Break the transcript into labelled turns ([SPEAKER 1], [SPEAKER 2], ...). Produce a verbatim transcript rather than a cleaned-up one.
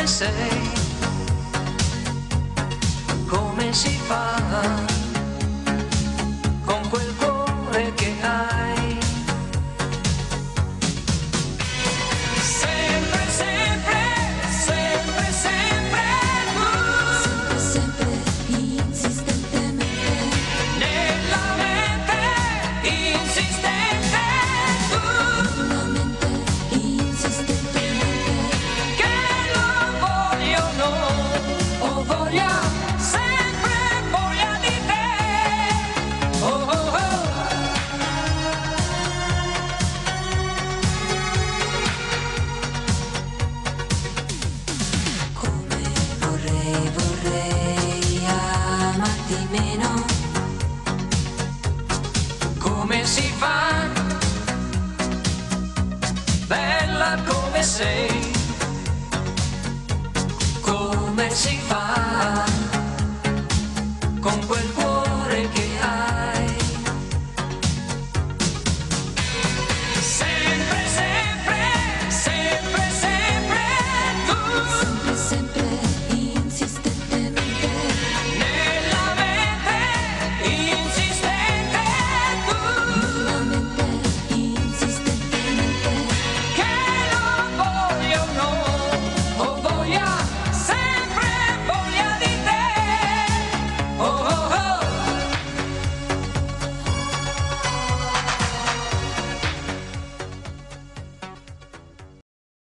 [SPEAKER 1] come sei, come si fa con quel cuore che hai. Sempre, sempre, sempre, sempre tu.
[SPEAKER 2] Sempre, sempre, insistentemente.
[SPEAKER 1] Nella mente insistente tu.
[SPEAKER 2] Nella mente insistentemente.
[SPEAKER 1] Che lo voglio non, ho voglia, sempre voglia di te. Oh, oh, oh.
[SPEAKER 2] Come vorrei, vorrei amarti meno.
[SPEAKER 1] Come si fa? Bella come sei,